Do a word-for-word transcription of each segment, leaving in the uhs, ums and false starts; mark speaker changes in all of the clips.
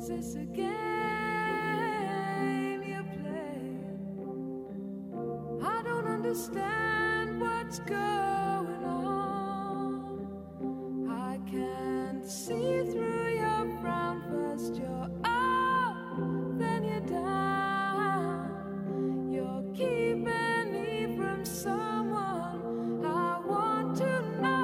Speaker 1: Is this a game you play? I don't understand what's going on. I can't see through your frown. First you're up, then you're down. You're keeping me from someone I want to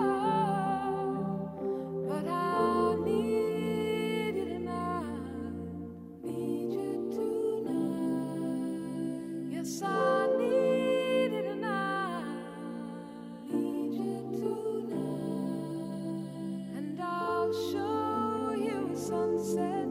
Speaker 1: know, but I need you tonight. Need you tonight. Yes, I need you tonight. Need you tonight. And I'll show you a sunset